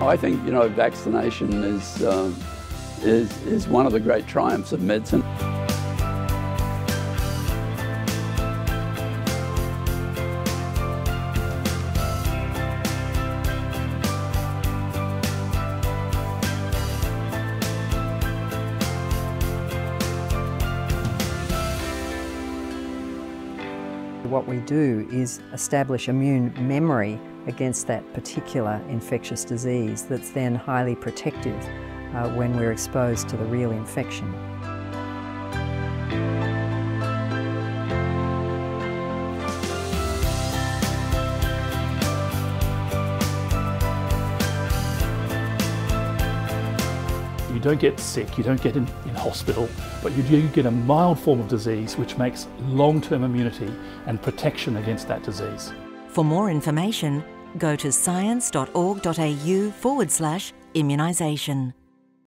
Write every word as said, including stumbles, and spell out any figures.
I think, you know, vaccination is, um, is, is one of the great triumphs of medicine. What we do is establish immune memory against that particular infectious disease that's then highly protective uh, when we're exposed to the real infection. You don't get sick, you don't get in, in hospital, but you do get a mild form of disease which makes long-term immunity and protection against that disease. For more information, go to science dot org dot A U forward slash immunisation.